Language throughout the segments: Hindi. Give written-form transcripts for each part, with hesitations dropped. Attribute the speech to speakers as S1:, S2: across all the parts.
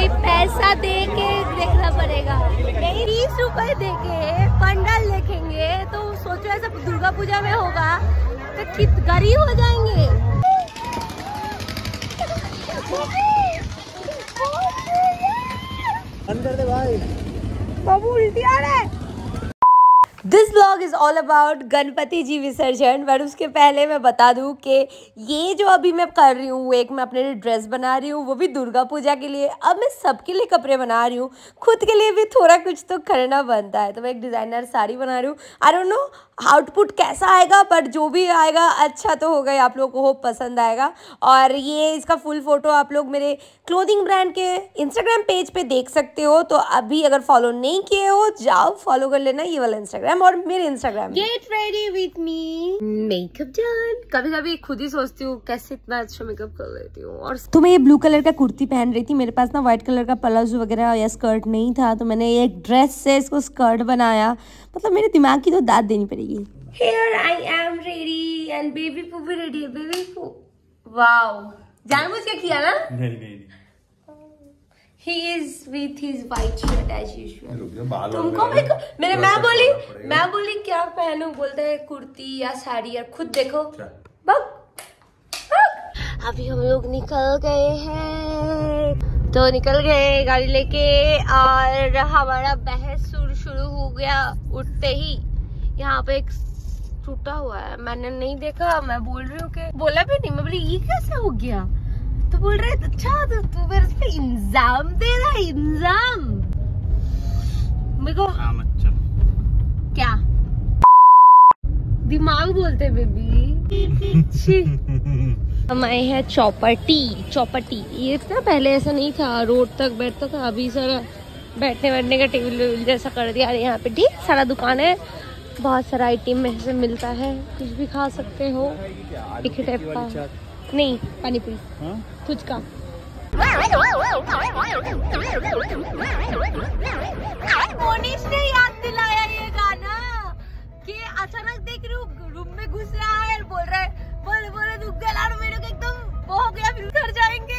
S1: पैसा दे के देखना पड़ेगा। नहीं 30 रुपए दे के पंडाल देखेंगे तो सोचो ऐसा दुर्गा पूजा में होगा तो कित गरीब हो जाएंगे।
S2: अंदर दे भाई,
S1: बाबू उल्टी आ रहा है। This blog is all about Ganpati ji विसर्जन। बट उसके पहले मैं बता दूं कि ये जो अभी मैं कर रही हूँ, एक मैं अपने लिए ड्रेस बना रही हूँ, वो भी दुर्गा पूजा के लिए। अब मैं सबके लिए कपड़े बना रही हूँ, खुद के लिए भी थोड़ा कुछ तो करना बनता है। तो मैं एक डिज़ाइनर साड़ी बना रही हूँ। आई डोंट नो आउटपुट कैसा आएगा, बट जो भी आएगा अच्छा तो होगा, आप लोगों को होप पसंद आएगा। और ये इसका फुल फोटो आप लोग मेरे क्लोथिंग ब्रांड के इंस्टाग्राम पेज पे देख सकते हो। तो अभी अगर फॉलो नहीं किए हो जाओ फॉलो कर लेना, ये वाला इंस्टाग्राम और मेरे Instagram. Get ready with me, makeup done. कभी कभी खुद ही सोचती हूँ कैसे इतना अच्छा मेकअप कर लेती हूँ। और तो मैं ये ब्लू कलर का कुर्ती पहन रही थी, मेरे पास ना व्हाइट कलर का प्लाजो वगैरह या स्कर्ट नहीं था, तो मैंने एक ड्रेस से इसको स्कर्ट बनाया। मतलब मेरे दिमाग की तो दाद देनी पड़ेगी। Here I am ready and baby poo भी ready है। baby poo, wow, जानबूझ के किया ना?
S2: नहीं।
S1: He is with his white shirt as usual। तुमको मैं बोली क्या पहनूं, बोलते है कुर्ती या साड़ी, और खुद देखो अभी हम लोग निकल गए हैं। तो निकल गए गाड़ी लेके, और हमारा बहस शुरू हो गया उठते ही। यहाँ पे एक टूटा हुआ है, मैंने नहीं देखा। मैं बोल रही हूँ कि बोला भी नहीं, मैं बोली ये कैसे हो गया, तो बोल रहे अच्छा तो तू मेरे पे इंजाम दे रहा है। इंजाम मेरे को क्या दिमाग बोलते बेबी। हम आए हैं चौपाटी। ये ना पहले ऐसा नहीं था, रोड तक बैठता था, अभी सारा बैठने का टेबल जैसा कर दिया। यहाँ पे ढेर सारा दुकान है, बहुत सारा आइटम में से मिलता है, कुछ भी खा सकते हो। एक ही टाइप का नहीं, पानी पूरी फुचका। मोनिश ने याद दिलाया ये गाना कि अचानक देख रही हूँ रूम में घुस रहा है, बोल रहा है बोले दुख गया मेरे को, एकदम वो हो गया, फिर घर जाएंगे।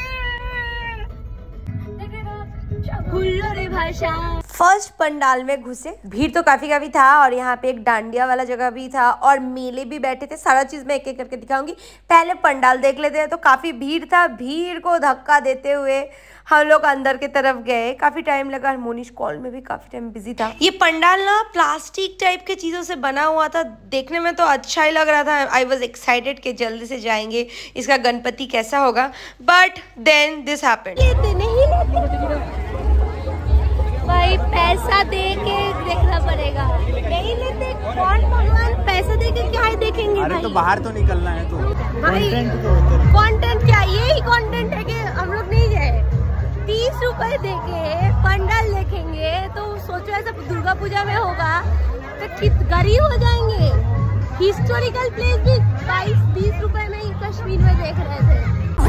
S1: फर्स्ट पंडाल में घुसे, भीड़ तो काफी था, और यहाँ पे एक डांडिया वाला जगह भी था और मेले भी बैठे थे। सारा चीज मैं एक एक करके दिखाऊंगी। पहले पंडाल देख लेते हैं। तो काफी भीड़ था, भीड़ को धक्का देते हुए हम लोग अंदर की तरफ गए। काफी टाइम लगा, मोनिश कॉल में भी काफी टाइम बिजी था। ये पंडाल ना प्लास्टिक टाइप के चीजों से बना हुआ था, देखने में तो अच्छा ही लग रहा था। आई वॉज एक्साइटेड कि जल्दी से जाएंगे, इसका गणपति कैसा होगा। But then this happened. भाई पैसा दे के देखना पड़ेगा, नहीं लेते कौन भगवान पैसा दे के क्या ही देखेंगे।
S2: अरे भाई तो बाहर तो निकलना है, तो
S1: भाई कंटेंट क्या, ये ही कंटेंट है कि हम लोग नहीं गए। 30 रुपए दे के पंडाल देखेंगे तो सोचो ऐसा दुर्गा पूजा में होगा तो कित गरीब हो जाएंगे। हिस्टोरिकल प्लेस भी 22-20 रुपए में ही कश्मीर में देख रहे थे।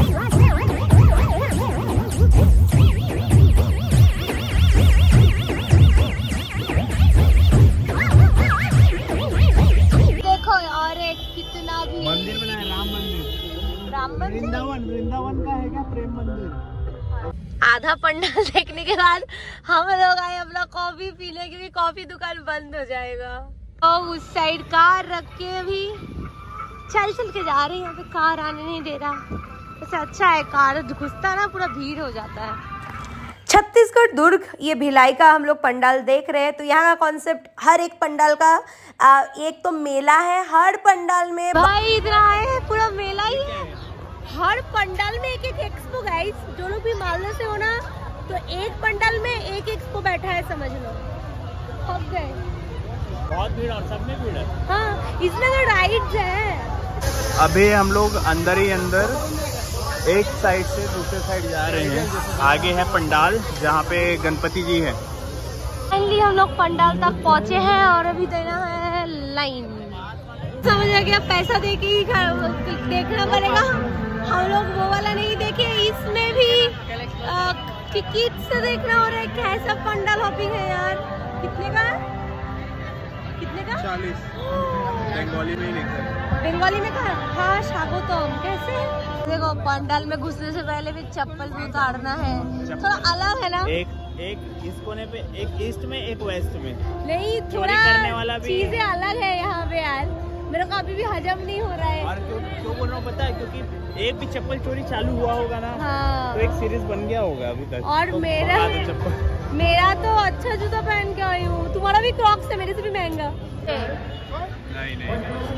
S2: मंदिर बनाया, राम मंदिर। वृंदावन का है क्या प्रेम मंदिर।
S1: आधा पंडाल देखने के बाद हम लोग आए अपना कॉफी पीने की, भी कॉफी दुकान बंद हो जाएगा। तो उस साइड कार रख के भी चल के जा रहे हैं, यहाँ पे कार आने नहीं दे रहा। वैसे अच्छा है, कार घुसता ना पूरा भीड़ हो जाता है। छत्तीसगढ़ दुर्ग, ये भिलाई का हम लोग पंडाल देख रहे हैं। तो यहाँ का कॉन्सेप्ट, हर एक पंडाल का एक तो मेला है, हर पंडाल में भाई इतना है, पूरा मेला ही है। हर पंडाल में एक एक्सपो। गाइस जो लोग भी मालदह से हो ना, तो एक पंडाल में एक एक्सपो बैठा है, समझ लो। अब गए
S2: बहुत भीड़, और सब में भीड़ है।
S1: हाँ, इसमें तो राइड्स है।
S2: अभी हम लोग अंदर ही अंदर एक साइड से दूसरे साइड जा रहे हैं। आगे है पंडाल जहाँ पे गणपति जी है।
S1: फाइनली हम लोग पंडाल तक पहुँचे हैं और अभी देना है लाइन। समझ आ गया, पैसा दे के ही देखना पड़ेगा। हम लोग वो वाला नहीं देखे, इसमें भी टिकट से देखना हो रहा है। कैसा पंडाल हॉपिंग है यार। कितने का 40।
S2: बंगाली में ही लिखा है।
S1: बंगाली में कहा हाँ स्वागतम कैसे। देखो पंडाल में घुसने से पहले भी चप्पल भी उतारना है, थोड़ा अलग है ना।
S2: एक इस कोने पे, एक ईस्ट में, एक वेस्ट में।
S1: नहीं थोड़ा
S2: करने वाला भी
S1: चीजें अलग है यहाँ पे यार, मेरे को अभी भी हजम नहीं हो रहा है।
S2: और क्यों बोल रहा हूँ पता है, क्योंकि एक भी चप्पल चोरी चालू हुआ होगा ना,
S1: हाँ।
S2: तो एक सीरीज बन गया होगा अभी तक।
S1: और
S2: तो
S1: मेरा तो अच्छा जूता पहन के आई हूँ, तुम्हारा भी क्रॉक्स है, मेरे से भी महंगा।
S2: नहीं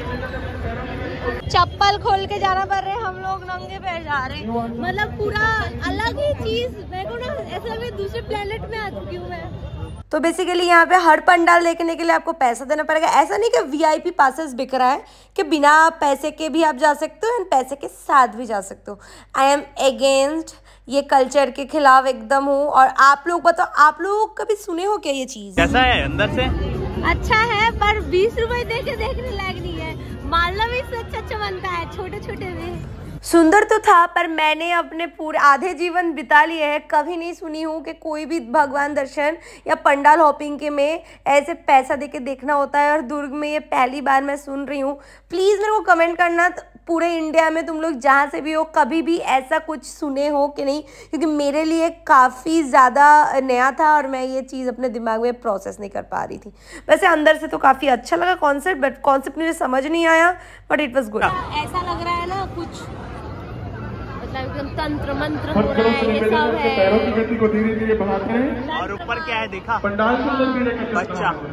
S1: चप्पल खोल के जाना पड़ रहा है, हम लोग नंगे पैर जा रहे हैं, मतलब पूरा अलग ही चीज। मेरे को ना ऐसा लग दूसरे प्लेनेट में आ चुकी हूँ मैं। तो बेसिकली यहाँ पे हर पंडाल देखने के लिए आपको पैसा देना पड़ेगा। ऐसा नहीं कि वीआईपी पासेस बिक रहा है कि बिना पैसे के भी आप जा सकते हो एंड पैसे के साथ भी जा सकते हो। आई एम अगेंस्ट ये कल्चर के खिलाफ एकदम हूँ। और आप लोग बताओ, आप लोग कभी सुने हो क्या ये चीज?
S2: कैसा है अंदर से?
S1: अच्छा है, पर 20 रुपए दे के देखने लायक नहीं है। मालवा भी इससे अच्छा बनता है, छोटे छोटे भी। सुंदर तो था, पर मैंने अपने पूरे आधे जीवन बिता लिए हैं, कभी नहीं सुनी हूँ कि कोई भी भगवान दर्शन या पंडाल हॉपिंग के में ऐसे पैसा देके देखना होता है। और दुर्ग में ये पहली बार मैं सुन रही हूँ। प्लीज़ मेरे को कमेंट करना पूरे इंडिया में तुम लोग जहाँ से भी हो कभी भी ऐसा कुछ सुने हो कि नहीं, क्योंकि मेरे लिए काफ़ी ज़्यादा नया था और मैं ये चीज़ अपने दिमाग में प्रोसेस नहीं कर पा रही थी। वैसे अंदर से तो काफ़ी अच्छा लगा कॉन्सेप्ट, बट कॉन्सेप्ट मुझे समझ नहीं आया, बट इट वॉज गुड। ऐसा लग रहा है ना कुछ एकदम तंत्र मंत्र हो रहा है, ये सब है।
S3: पैरों की गति को धीरे धीरे बढ़ाते हैं।
S2: और ऊपर क्या है देखा?
S3: पंडाल के अंदर
S2: बच्चा
S1: है,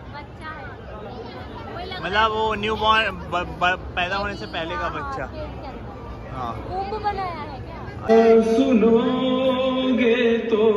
S2: मतलब वो न्यू बॉर्न पैदा होने से पहले का बच्चा। हाँ
S1: कुंभ बनाया है क्या?
S3: सुनोगे तो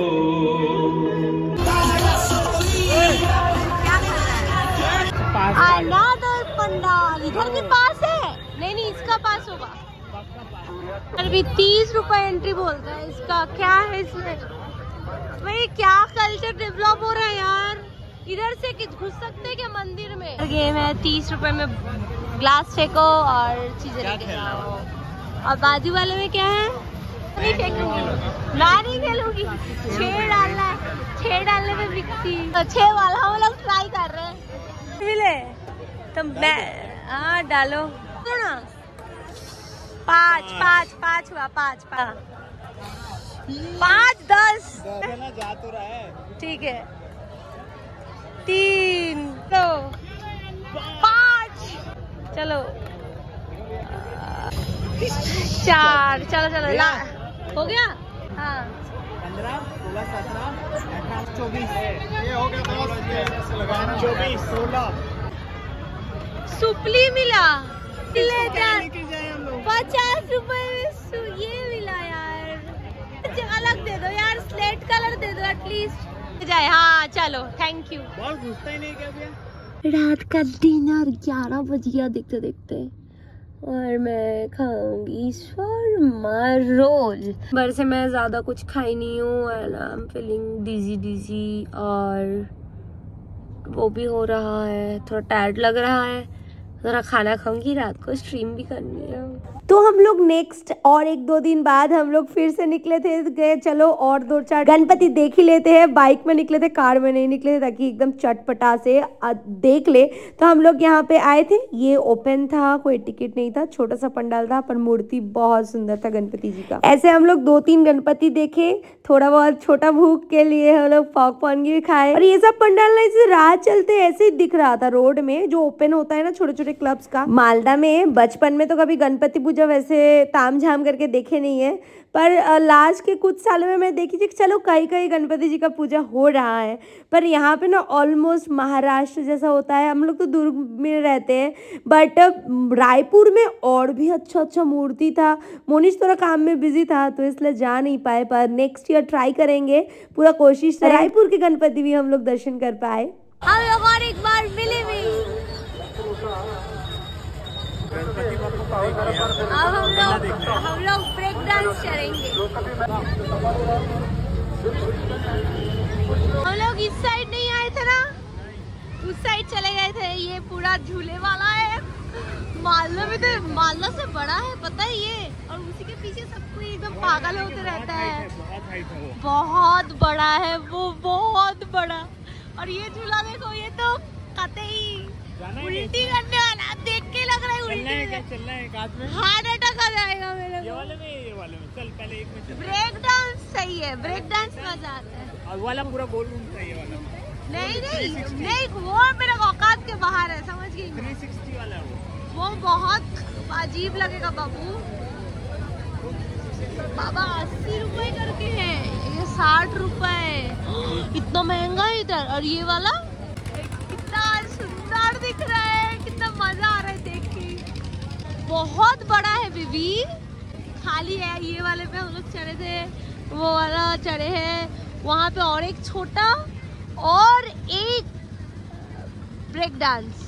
S1: अनादर पंडाल इधर भी पास है। नहीं इसका पास होगा। अभी 30 रुपए एंट्री बोलता है इसका। क्या है इसमें भाई, क्या कल्चर डेवलप हो रहा है यार। इधर से घुस सकते हैं क्या मंदिर में? गेम है 30 रुपए में, ग्लास फेंको और चीजें लेके जाओ। और बाजू वाले में क्या है? नहीं फेंकूंगी, मैं नहीं खेलूंगी। छेड़ डालना है, छेड़ डालने में बिकती। तो 6 वाला हम लोग ट्राई कर रहे हैं। मिले तो मैं हाँ डालो ना। 5 हुआ 5 10
S2: जा तो रहा है।
S1: ठीक है 3 2 5 चलो 4 चलो ला हो गया। हाँ
S2: 15 16 17 18 24 ये हो गया। 24 16
S1: सुपली मिला 50 रुपए में ये मिला यार। अलग दे दो यार, स्लेट कलर दे दो एटलीस्ट जाए। हाँ चलो थैंक यू।
S2: बहुत घुसता ही नहीं क्या भैया?
S1: रात का डिनर 11 बज गया देखते देखते, और मैं खाऊंगी शर्मा रोल। बर से मैं ज्यादा कुछ खाई नहीं हूँ and I am feeling dizzy और वो भी हो रहा है, थोड़ा टायर्ड लग रहा है। जरा खाना खाऊंगी, रात को स्ट्रीम भी करनी है। तो हम लोग नेक्स्ट और 1-2 दिन बाद हम लोग फिर से निकले थे, गए चलो और 2-4 गणपति देख ही लेते हैं। बाइक में निकले थे, कार में नहीं निकले थे, ताकि एकदम चटपटा से देख ले। तो हम लोग यहाँ पे आए थे, ये ओपन था, कोई टिकट नहीं था, छोटा सा पंडाल था, पर मूर्ति बहुत सुंदर था गणपति जी का। ऐसे हम लोग 2-3 गणपति देखे, थोड़ा बहुत छोटा भूख के लिए हम लोग पॉपकॉर्न भी खाए। और ये सब पंडाल ना इसे राह चलते ऐसे ही दिख रहा था रोड में, जो ओपन होता है ना छोटे छोटे क्लब्स का। मालदा में बचपन में तो कभी गणपति पूजा वैसे ताम झाम करके देखे नहीं है, पर लास्ट के कुछ सालों में मैं देखी थी कि चलो कहीं गणपति जी का पूजा हो रहा है। पर यहाँ पे ना ऑलमोस्ट महाराष्ट्र जैसा होता है। हम लोग तो दुर्ग में रहते हैं, बट रायपुर में और भी अच्छा मूर्ति था। मोनिश थोड़ा काम में बिजी था तो इसलिए जा नहीं पाए, पर नेक्स्ट ईयर ट्राई करेंगे, पूरा कोशिश। रायपुर के गणपति भी हम लोग दर्शन कर पाए। हम लोग और एक बार मिले भी। अब हम लोग ब्रेक डांस करेंगे। हम लोग इस साइड नहीं आए थे ना, उस साइड चले गए थे। ये पूरा झूले वाला है, मालदा में तो मालदा से बड़ा है पता है ये, और उसी के पीछे सब कोई एकदम पागल होते रहता है। बहुत बड़ा है वो, बहुत बड़ा। और ये झूला देखो, ये तो कतई उल्टी करने वाला, आप देख के लग रहा है उल्टी
S2: चलना है हाथ में,
S1: हार्ट अटैक आ जाएगा मेरे को।
S2: ये वाले में चल पहले एक में चल।
S1: ब्रेक डांस सही है, ब्रेक डांस मजा आता है।
S2: और वाला पूरा गोल घूमता है, ये वाला
S1: नहीं वो मेरा औकात के बाहर है, समझ गई।
S2: 360 वाला है
S1: वो बहुत अजीब लगेगा बाबू। बाबा 80 रुपए करके है, ये 60 रुपए, इतना महंगा है इधर। और ये वाला कितना सुंदर दिख रहा है, कितना मजा आ रहा है देख के। बहुत बड़ा है बेबी, खाली है। ये वाले पे हम लोग चढ़े थे, वो वाला चढ़े हैं, वहाँ पे और एक छोटा और एक ब्रेक डांस।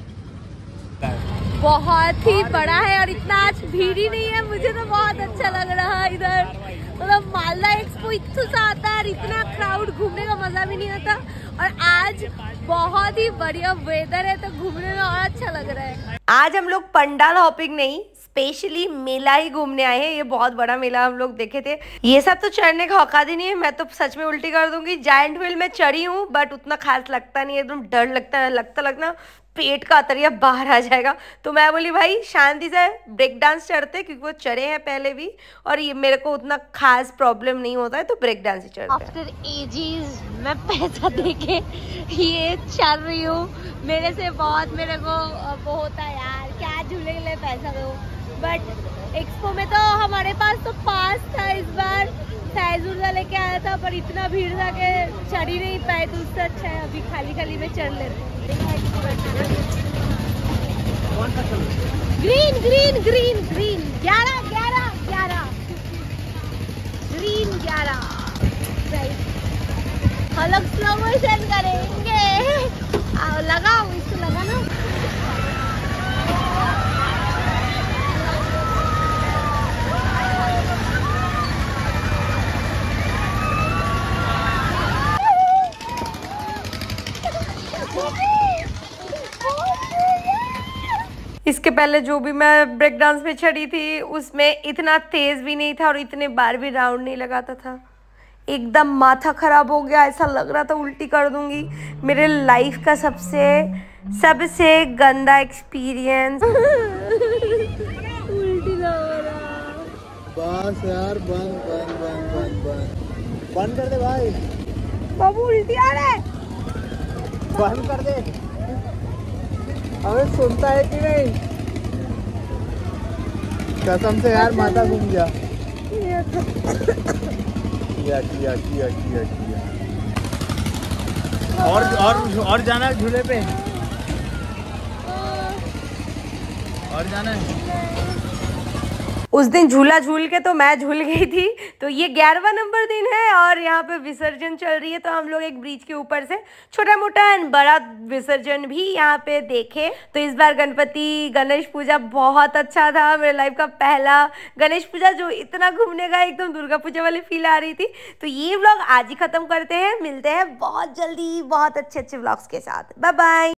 S1: बहुत ही बड़ा है और इतना आज भीड़ ही नहीं है। मुझे तो बहुत अच्छा लग रहा है इधर, मतलब मालदा एक्सपो इतना सा आता है और इतना क्राउड, घूमने का मजा भी नहीं आता। और आज बहुत ही बढ़िया वेदर है तो घूमने में और अच्छा लग रहा है। आज हम लोग पंडाल हॉपिंग नहीं, स्पेशली मेला ही घूमने आए हैं। ये बहुत बड़ा मेला हम लोग देखे थे। ये सब तो चढ़ने का औकात ही नहीं है, मैं तो सच में उल्टी कर दूंगी। जायंट व्हील में चढ़ी हूँ बट उतना खास लगता नहीं है, एकदम डर लगता है, लगता पेट का अतरिया बाहर आ जाएगा। तो मैं बोली भाई शांति से ब्रेक डांस चढ़ते, क्योंकि वो चढ़े हैं पहले भी और ये मेरे को उतना खास प्रॉब्लम नहीं होता है, तो ब्रेक डांस ही चढ़ते हैं। आफ्टर एजेस मैं पैसा देके ये चल रही हूँ। मेरे से बहुत मेरे को वो होता है यार, क्या झूले के लिए पैसा दो। बट एक्सपो में तो हमारे पास तो पास था, इस बार फैजुर्जा लेके आया था, पर इतना भीड़ था कि चढ़ ही नहीं पाए। तो उससे अच्छा है अभी खाली खाली में चढ़ लेते। Green green green green 11 11 11 green 11 हम लोग स्लो मोशन करेंगे। लगाओ इसको, लगाना। इसके पहले जो भी मैं ब्रेक डांस में चढ़ी थी उसमें इतना तेज भी नहीं था और इतने बार भी राउंड नहीं लगाता था। एकदम माथा खराब हो गया, ऐसा लग रहा था उल्टी कर दूंगी। मेरे लाइफ का सबसे गंदा एक्सपीरियंस। उल्टी ना हो रहा।
S2: बस यार, बंद कर दे भाई।
S1: बाबू उल्टी आ रहा है,
S2: बंद कर दे। हमें सुनता है कि नहीं? कसम से यार माथा घूम गया। किया। और जाना है झूले पे, और जाना है।
S1: उस दिन झूला झूल के तो मैं झूल गई थी। तो ये 11वां नंबर दिन है और यहाँ पे विसर्जन चल रही है। तो हम लोग एक ब्रिज के ऊपर से छोटा मोटा एंड बड़ा विसर्जन भी यहाँ पे देखे। तो इस बार गणेश पूजा बहुत अच्छा था। मेरे लाइफ का पहला गणेश पूजा जो इतना घूमने का, एकदम दुर्गा पूजा वाली फील आ रही थी। तो ये व्लॉग आज ही खत्म करते हैं, मिलते हैं बहुत जल्दी बहुत अच्छे व्लॉग्स के साथ। Bye bye.